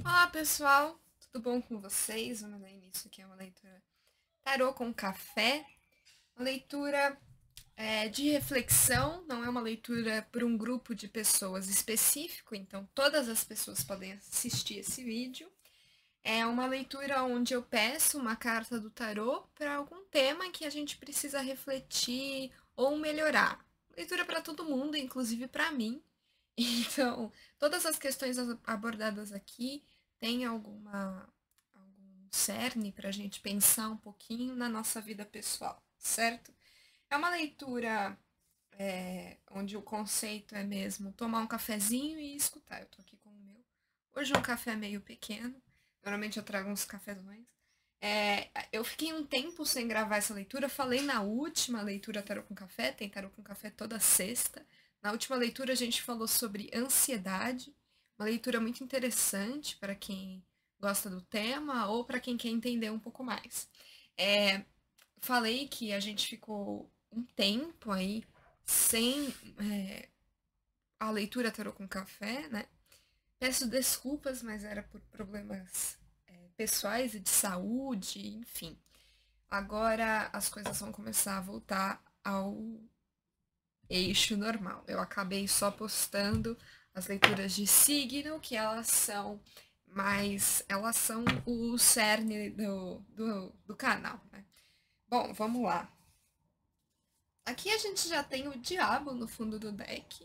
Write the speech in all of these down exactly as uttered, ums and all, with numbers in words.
Olá pessoal, tudo bom com vocês? Vamos dar início aqui a uma leitura Tarô com Café, uma leitura é, de reflexão, não é uma leitura por um grupo de pessoas específico, então todas as pessoas podem assistir esse vídeo. É uma leitura onde eu peço uma carta do tarô para algum tema que a gente precisa refletir ou melhorar. Leitura para todo mundo, inclusive para mim. Então, todas as questões abordadas aqui têm alguma, algum cerne para a gente pensar um pouquinho na nossa vida pessoal, certo? É uma leitura é, onde o conceito é mesmo tomar um cafezinho e escutar. Eu tô aqui com o meu. Hoje um café meio pequeno. Normalmente eu trago uns cafezões. É, eu fiquei um tempo sem gravar essa leitura. Falei na última leitura Tarô com Café. Tem Tarô com Café toda sexta. Na última leitura a gente falou sobre ansiedade. Uma leitura muito interessante para quem gosta do tema ou para quem quer entender um pouco mais. É, falei que a gente ficou um tempo aí sem é, a leitura Tarô com Café, né? Peço desculpas, mas era por problemas é, pessoais e de saúde, enfim. Agora as coisas vão começar a voltar ao eixo normal. Eu acabei só postando as leituras de signo, que elas são mas elas são o cerne do, do, do canal, né? Bom, vamos lá. Aqui a gente já tem o diabo no fundo do deck.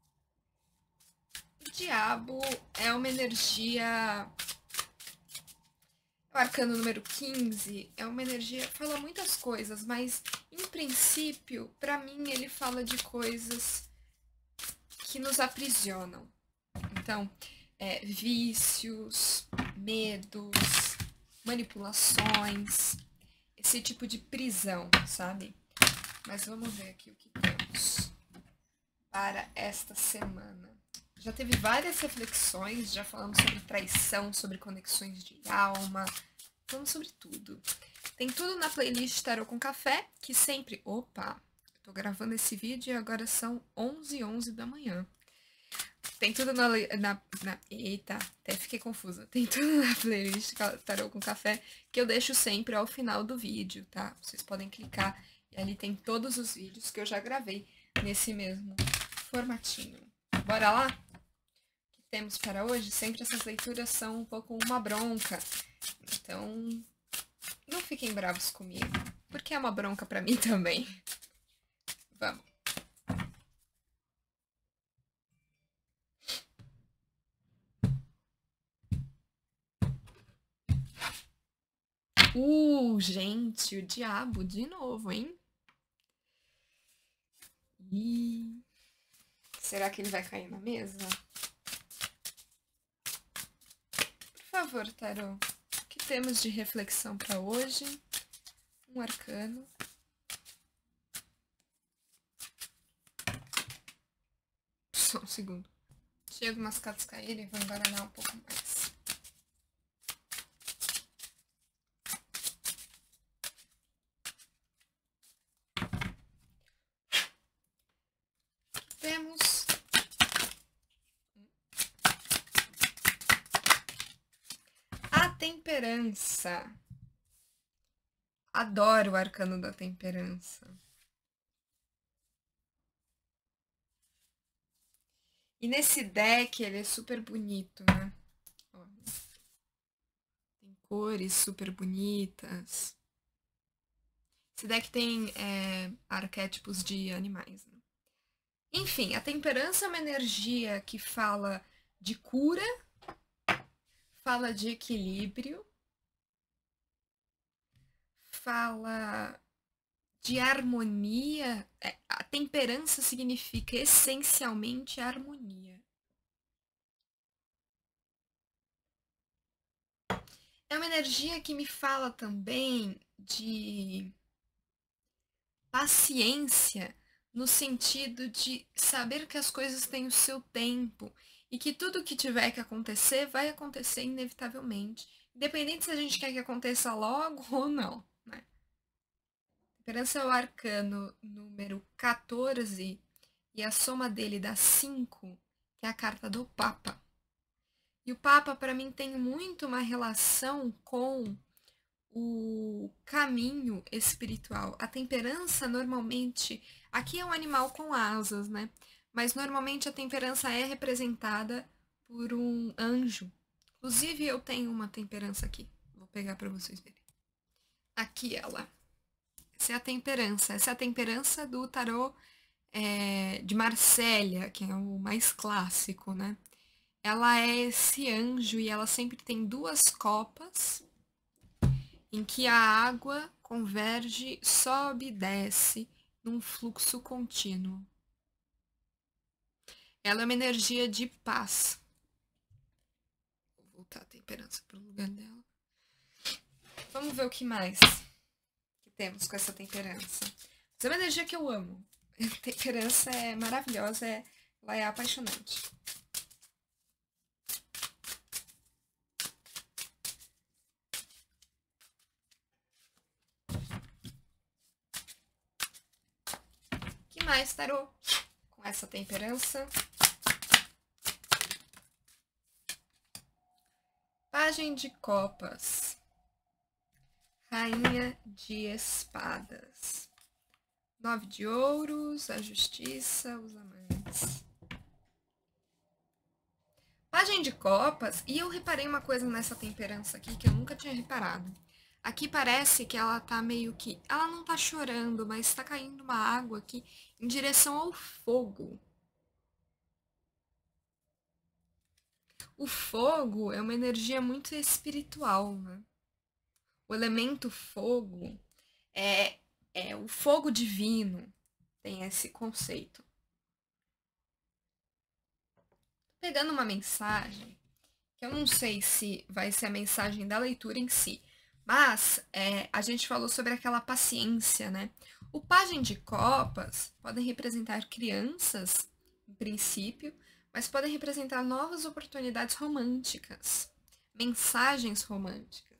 O diabo é uma energia. O arcano número quinze é uma energia. Fala muitas coisas, mas em princípio, para mim, ele fala de coisas que nos aprisionam. Então, é, vícios, medos, manipulações, esse tipo de prisão, sabe? Mas vamos ver aqui o que temos para esta semana. Já teve várias reflexões, já falamos sobre traição, sobre conexões de alma, falamos sobre tudo. Tem tudo na playlist Tarô com Café, que sempre... Opa, eu tô gravando esse vídeo e agora são onze e onze da manhã. Tem tudo na, na, na... Eita, até fiquei confusa. Tem tudo na playlist Tarô com Café, que eu deixo sempre ao final do vídeo, tá? Vocês podem clicar e ali tem todos os vídeos que eu já gravei nesse mesmo formatinho. Bora lá? O que temos para hoje? Sempre essas leituras são um pouco uma bronca. Então, não fiquem bravos comigo, porque é uma bronca para mim também. Vamos. Uh, gente, o diabo de novo, hein? Ih, será que ele vai cair na mesa? Por favor, Tarô, o que temos de reflexão para hoje? Um arcano. Só um segundo. Deixei algumas cartas caírem e vou embaralhar um pouco mais. Temos a temperança. Adoro o arcano da temperança. E nesse deck ele é super bonito, né? Olha. Tem cores super bonitas. Esse deck tem é, arquétipos de animais, né? Enfim, a temperança é uma energia que fala de cura, fala de equilíbrio, fala de harmonia. É, a temperança significa essencialmente harmonia. É uma energia que me fala também de paciência, no sentido de saber que as coisas têm o seu tempo e que tudo que tiver que acontecer vai acontecer inevitavelmente, independente se a gente quer que aconteça logo ou não, né? Temperança é o arcano número quatorze e a soma dele dá cinco, que é a carta do Papa. E o Papa, para mim, tem muito uma relação com o caminho espiritual. A temperança, normalmente, aqui é um animal com asas, né? Mas normalmente a temperança é representada por um anjo. Inclusive, eu tenho uma temperança aqui. Vou pegar para vocês verem. Aqui ela. Essa é a temperança. Essa é a temperança do tarô é, de Marsella, que é o mais clássico, né? Ela é esse anjo e ela sempre tem duas copas em que a água converge, sobe e desce num fluxo contínuo. Ela é uma energia de paz. Vou voltar a temperança para o lugar dela. Vamos ver o que mais que temos com essa temperança. Mas é uma energia que eu amo. A temperança é maravilhosa, é, ela é apaixonante. O que mais, tarô? Com essa temperança. Pagem de copas. Rainha de espadas. Nove de ouros, a justiça, os amantes. Pagem de copas, e eu reparei uma coisa nessa temperança aqui que eu nunca tinha reparado. Aqui parece que ela tá meio que... Ela não tá chorando, mas tá caindo uma água aqui em direção ao fogo. O fogo é uma energia muito espiritual, né? O elemento fogo é, é o fogo divino, tem esse conceito. Pegando uma mensagem, que eu não sei se vai ser a mensagem da leitura em si, mas é, a gente falou sobre aquela paciência, né? O pajem de copas podem representar crianças, em princípio, mas podem representar novas oportunidades românticas, mensagens românticas.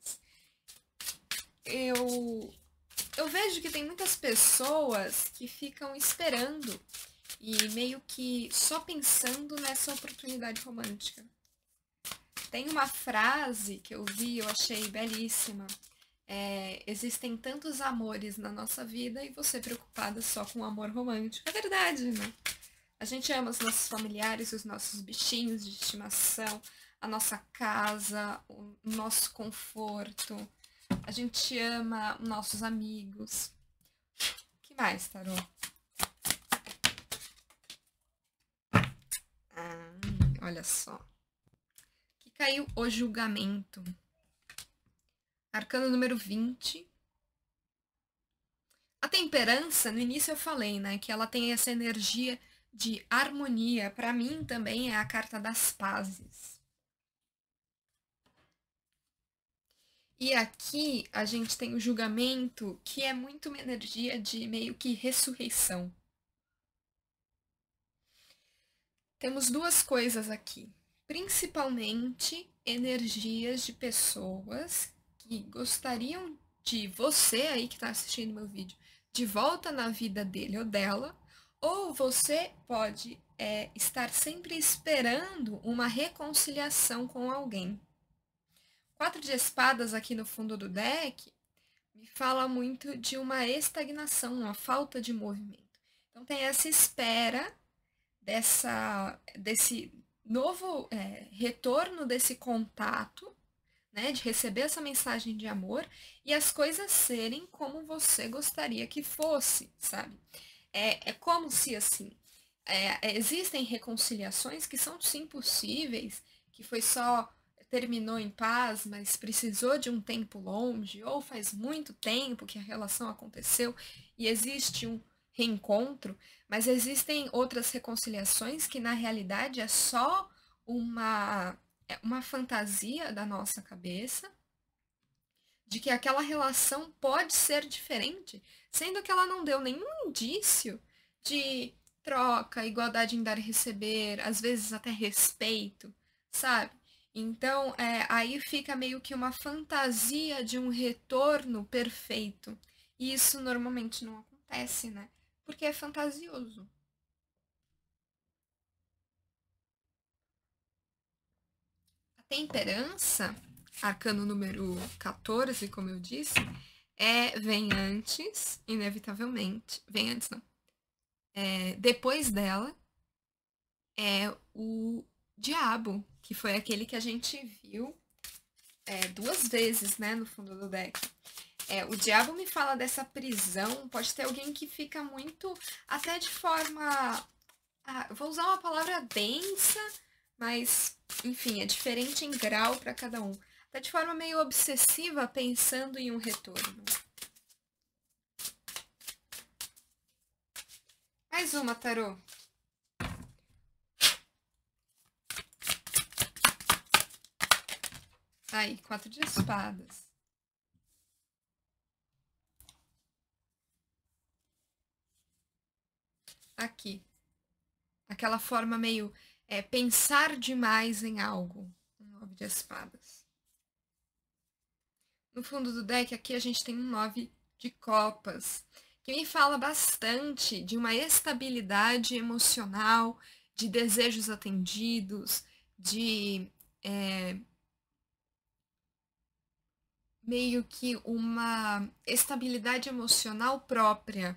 Eu, eu vejo que tem muitas pessoas que ficam esperando e meio que só pensando nessa oportunidade romântica. Tem uma frase que eu vi, eu achei belíssima. É, existem tantos amores na nossa vida e você preocupada só com o amor romântico. É verdade, né? A gente ama os nossos familiares, os nossos bichinhos de estimação, a nossa casa, o nosso conforto. A gente ama nossos amigos. O que mais, Tarô? Ah, olha só. Que caiu o julgamento. Arcano número vinte. A temperança, no início eu falei, né, que ela tem essa energia de harmonia. Para mim também é a carta das pazes. E aqui a gente tem o julgamento, que é muito uma energia de meio que ressurreição. Temos duas coisas aqui, principalmente energias de pessoas que gostariam de você aí que está assistindo meu vídeo, de volta na vida dele ou dela, ou você pode é, estar sempre esperando uma reconciliação com alguém. Quatro de espadas aqui no fundo do deck me fala muito de uma estagnação, uma falta de movimento. Então tem essa espera dessa, desse novo é, retorno desse contato, né, de receber essa mensagem de amor e as coisas serem como você gostaria que fosse, sabe? É, é como se, assim, é, existem reconciliações que são sim possíveis, que foi só terminou em paz, mas precisou de um tempo longe, ou faz muito tempo que a relação aconteceu e existe um reencontro, mas existem outras reconciliações que na realidade é só uma, é uma fantasia da nossa cabeça de que aquela relação pode ser diferente, sendo que ela não deu nenhum indício de troca, igualdade em dar e receber, às vezes até respeito, sabe? Então, é, aí fica meio que uma fantasia de um retorno perfeito. E isso normalmente não acontece, né? Porque é fantasioso. temperança, arcano número quatorze, como eu disse, é, vem antes, inevitavelmente, vem antes não, é, depois dela é o diabo, que foi aquele que a gente viu é, duas vezes, né, no fundo do deck. É, o diabo me fala dessa prisão, pode ter alguém que fica muito, até de forma, ah, eu vou usar uma palavra densa, mas, enfim, é diferente em grau para cada um. Até de forma meio obsessiva, pensando em um retorno. Mais uma, tarô. Aí, quatro de espadas. Aqui. Aquela forma meio é, pensar demais em algo. Nove de espadas. No fundo do deck, aqui a gente tem um nove de copas, que me fala bastante de uma estabilidade emocional, de desejos atendidos, de é, meio que uma estabilidade emocional própria,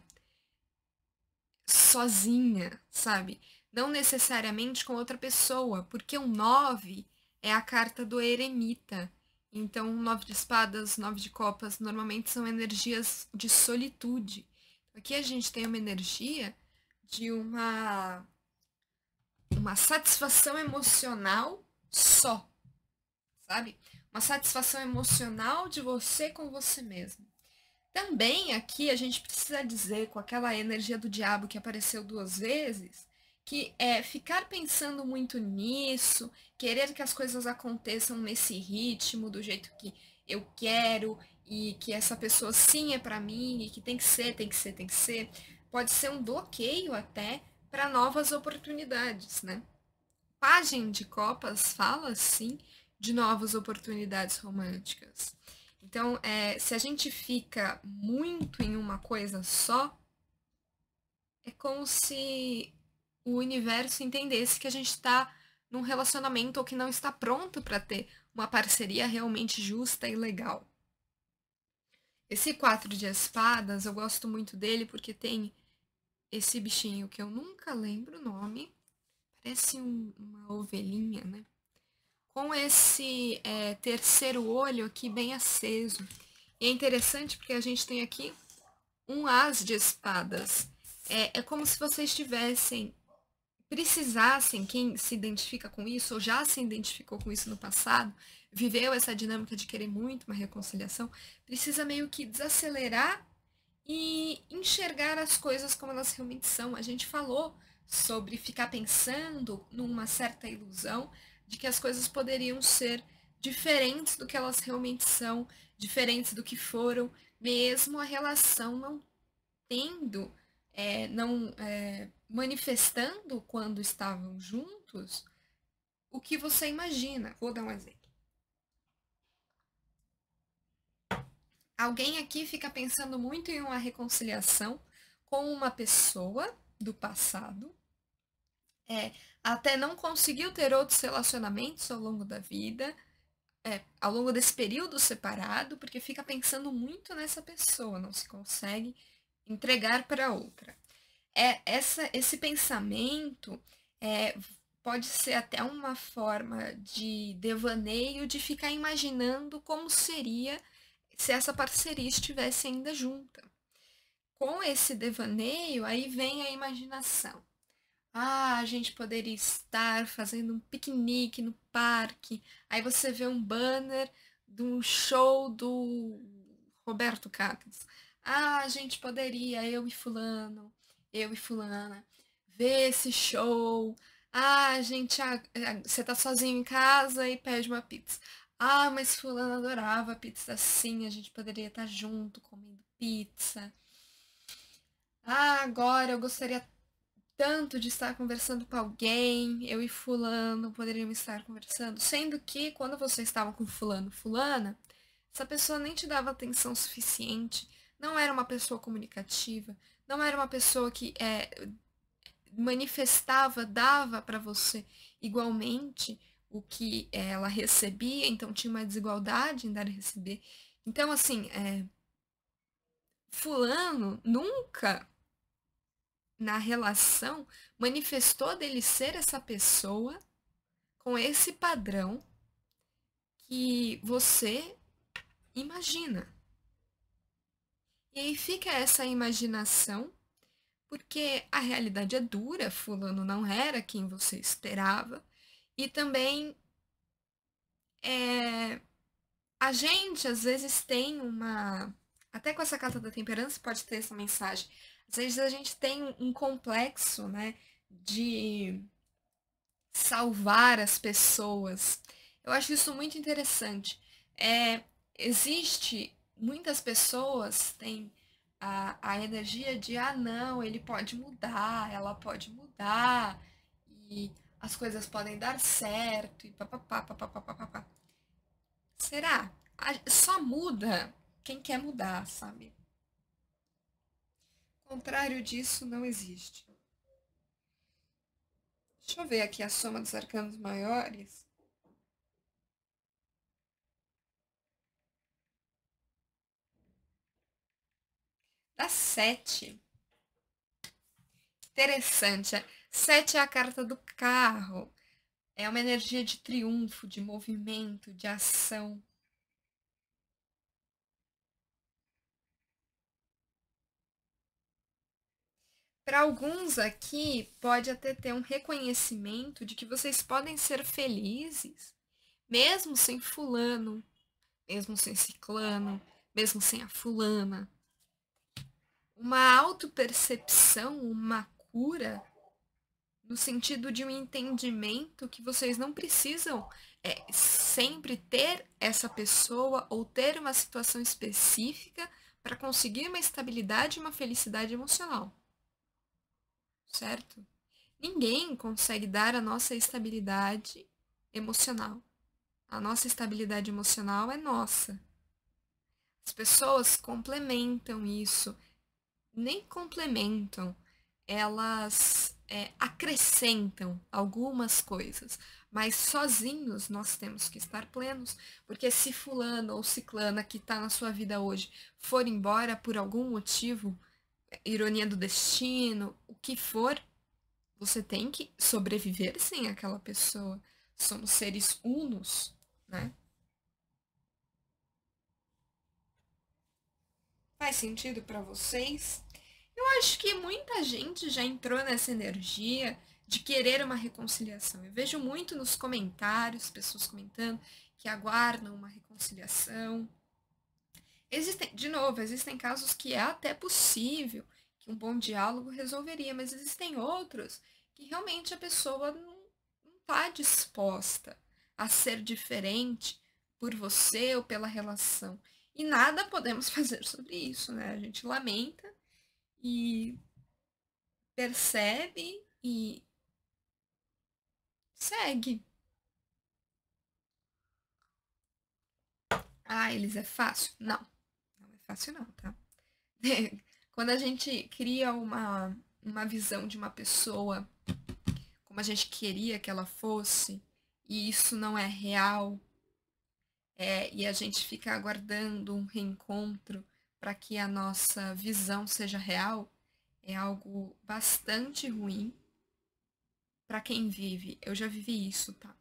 sozinha, sabe? Não necessariamente com outra pessoa, porque o nove é a carta do eremita. Então, nove de espadas, nove de copas, normalmente são energias de solitude. Aqui a gente tem uma energia de uma, uma satisfação emocional só, sabe? Uma satisfação emocional de você com você mesmo. Também aqui a gente precisa dizer, com aquela energia do diabo que apareceu duas vezes, que é ficar pensando muito nisso, querer que as coisas aconteçam nesse ritmo, do jeito que eu quero, e que essa pessoa sim é para mim, e que tem que ser, tem que ser, tem que ser, pode ser um bloqueio até para novas oportunidades, né? Página de Copas fala, sim, de novas oportunidades românticas. Então, é, se a gente fica muito em uma coisa só, é como se o universo entendesse que a gente está num relacionamento ou que não está pronto para ter uma parceria realmente justa e legal. Esse quatro de espadas, eu gosto muito dele porque tem esse bichinho que eu nunca lembro o nome, parece um, uma ovelhinha, né? Com esse é, terceiro olho aqui bem aceso. E é interessante porque a gente tem aqui um as de espadas. É, é como se vocês tivessem, precisassem, quem se identifica com isso, ou já se identificou com isso no passado, viveu essa dinâmica de querer muito uma reconciliação, precisa meio que desacelerar e enxergar as coisas como elas realmente são. A gente falou sobre ficar pensando numa certa ilusão de que as coisas poderiam ser diferentes do que elas realmente são, diferentes do que foram, mesmo a relação não tendo, é, não é, manifestando quando estavam juntos o que você imagina. Vou dar um exemplo. Alguém aqui fica pensando muito em uma reconciliação com uma pessoa do passado, é, até não conseguiu ter outros relacionamentos ao longo da vida, é, ao longo desse período separado, porque fica pensando muito nessa pessoa, não se consegue entregar para outra. É, essa, esse pensamento é, pode ser até uma forma de devaneio, de ficar imaginando como seria se essa parceria estivesse ainda junta. Com esse devaneio, aí vem a imaginação. Ah, a gente poderia estar fazendo um piquenique no parque. Aí você vê um banner de um show do Roberto Carlos. Ah, a gente poderia, eu e fulano, eu e fulana, ver esse show. Ah, a gente, ah, você tá sozinho em casa e pede uma pizza. Ah, mas fulano adorava pizza assim, a gente poderia estar junto comendo pizza. Ah, agora eu gostaria tanto de estar conversando com alguém, eu e fulano poderíamos estar conversando, sendo que quando você estava com fulano, fulana, essa pessoa nem te dava atenção suficiente, não era uma pessoa comunicativa, não era uma pessoa que é, manifestava, dava para você igualmente o que ela recebia, então tinha uma desigualdade em dar e receber. Então, assim, é, fulano nunca na relação manifestou dele ser essa pessoa com esse padrão que você imagina. E aí fica essa imaginação, porque a realidade é dura, fulano não era quem você esperava, e também é, a gente às vezes tem uma, até com essa carta da temperança pode ter essa mensagem, às vezes a gente tem um complexo, né, de salvar as pessoas. Eu acho isso muito interessante. É, existe, muitas pessoas têm a, a energia de, ah, não, ele pode mudar, ela pode mudar, e as coisas podem dar certo, e papapá, papapá, papapá. Será? A- Só muda quem quer mudar, sabe? O contrário disso não existe. Deixa eu ver aqui a soma dos arcanos maiores. Dá sete. Interessante. Sete é a carta do carro. É uma energia de triunfo, de movimento, de ação. Para alguns aqui, pode até ter um reconhecimento de que vocês podem ser felizes, mesmo sem fulano, mesmo sem ciclano, mesmo sem a fulana. Uma autopercepção, uma cura, no sentido de um entendimento que vocês não precisam é, sempre ter essa pessoa ou ter uma situação específica para conseguir uma estabilidade e uma felicidade emocional. Certo? Ninguém consegue dar a nossa estabilidade emocional. A nossa estabilidade emocional é nossa. As pessoas complementam isso, nem complementam, elas é, acrescentam algumas coisas, mas sozinhos nós temos que estar plenos, porque se fulano ou ciclana que está na sua vida hoje for embora por algum motivo, ironia do destino, o que for, você tem que sobreviver sem aquela pessoa. Somos seres unos, né? Faz sentido para vocês? Eu acho que muita gente já entrou nessa energia de querer uma reconciliação. Eu vejo muito nos comentários, pessoas comentando que aguardam uma reconciliação. Existem, de novo, existem casos que é até possível que um bom diálogo resolveria, mas existem outros que realmente a pessoa não está disposta a ser diferente por você ou pela relação. E nada podemos fazer sobre isso, né? A gente lamenta e percebe e segue. Ah, eles é fácil? Não, não é fácil não, tá? Quando a gente cria uma, uma visão de uma pessoa como a gente queria que ela fosse, e isso não é real, é, e a gente fica aguardando um reencontro para que a nossa visão seja real, é algo bastante ruim para quem vive. Eu já vivi isso, tá?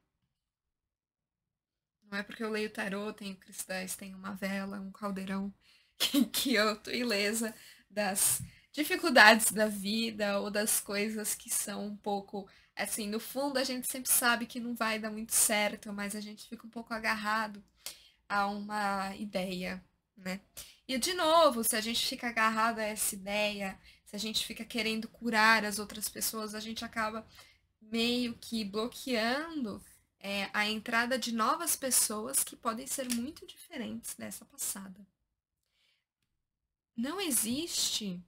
Não é porque eu leio tarô, tenho cristais, tenho uma vela, um caldeirão, que, que eu tô ilesa das dificuldades da vida ou das coisas que são um pouco. Assim, no fundo a gente sempre sabe que não vai dar muito certo, mas a gente fica um pouco agarrado a uma ideia, né? E de novo, se a gente fica agarrado a essa ideia, se a gente fica querendo curar as outras pessoas, a gente acaba meio que bloqueando é, a entrada de novas pessoas que podem ser muito diferentes dessa passada. Não existe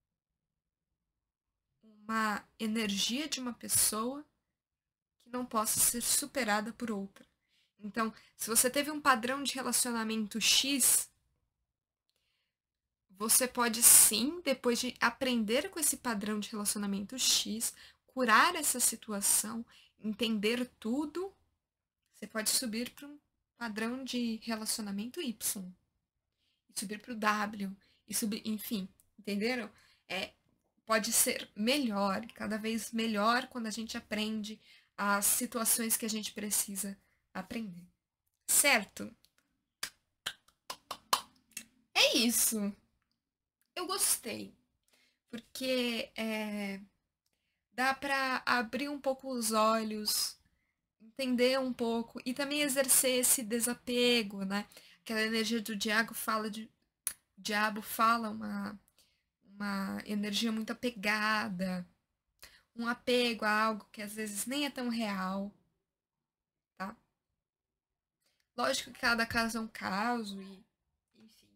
uma energia de uma pessoa que não possa ser superada por outra. Então, se você teve um padrão de relacionamento X, você pode sim, depois de aprender com esse padrão de relacionamento X, curar essa situação, entender tudo Você pode subir para um padrão de relacionamento Y, e subir para o W, e subir, enfim, entenderam? É, pode ser melhor, cada vez melhor quando a gente aprende as situações que a gente precisa aprender. Certo? É isso. Eu gostei, porque é, dá para abrir um pouco os olhos, entender um pouco e também exercer esse desapego, né? Aquela energia do diabo fala de diabo fala uma uma energia muito apegada, um apego a algo que às vezes nem é tão real, tá? Lógico que cada caso é um caso e enfim.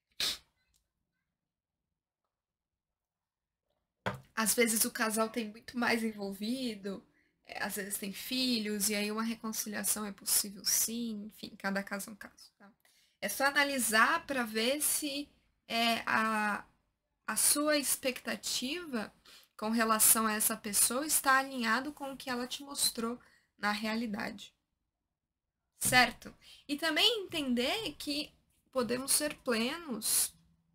Às vezes o casal tem muito mais envolvido, é, às vezes tem filhos, e aí uma reconciliação é possível sim, enfim, cada caso é um caso, tá? É só analisar para ver se é, a, a sua expectativa com relação a essa pessoa está alinhado com o que ela te mostrou na realidade. Certo? E também entender que podemos ser plenos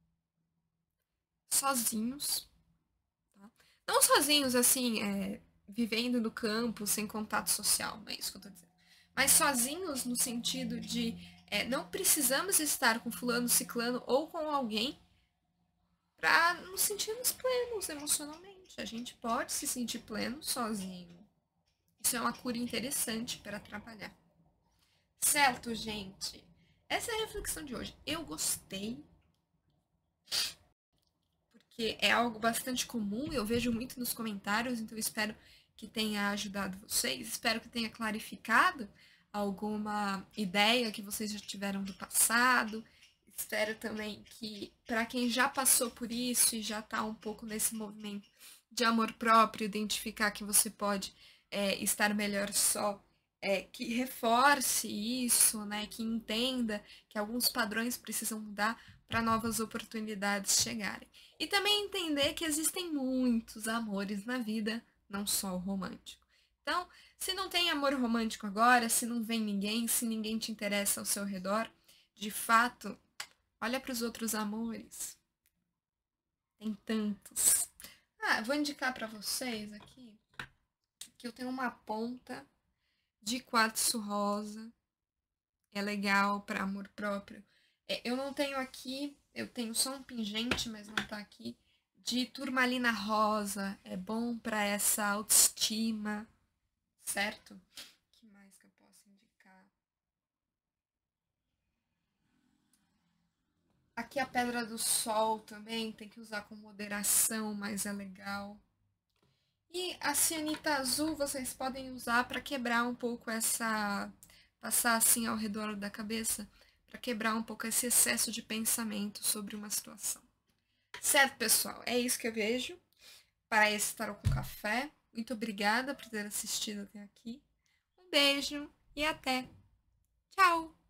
sozinhos. Tá? Não sozinhos, assim, é, vivendo no campo, sem contato social, não é isso que eu tô dizendo. Mas sozinhos no sentido de é, não precisamos estar com fulano, ciclano ou com alguém para nos sentirmos plenos emocionalmente. A gente pode se sentir pleno sozinho. Isso é uma cura interessante para trabalhar. Certo, gente? Essa é a reflexão de hoje. Eu gostei, porque é algo bastante comum, eu vejo muito nos comentários, então eu espero que tenha ajudado vocês, espero que tenha clarificado alguma ideia que vocês já tiveram do passado. Espero também que, para quem já passou por isso e já está um pouco nesse movimento de amor próprio, identificar que você pode é, estar melhor só, é, que reforce isso, né, que entenda que alguns padrões precisam mudar para novas oportunidades chegarem. E também entender que existem muitos amores na vida, não só o romântico. Então, se não tem amor romântico agora, se não vem ninguém, se ninguém te interessa ao seu redor, de fato, olha para os outros amores. Tem tantos. Ah, vou indicar para vocês aqui que eu tenho uma ponta de quartzo rosa. É legal para amor próprio. É, eu não tenho aqui, eu tenho só um pingente, mas não tá aqui, de turmalina rosa. É bom para essa autoestima, certo? O que mais que eu posso indicar? Aqui a pedra do sol também tem que usar com moderação, mas é legal. E a cianita azul vocês podem usar para quebrar um pouco essa. Passar assim ao redor da cabeça, para quebrar um pouco esse excesso de pensamento sobre uma situação. Certo, pessoal? É isso que eu vejo para esse Tarô com Café. Muito obrigada por ter assistido até aqui. Um beijo e até! Tchau!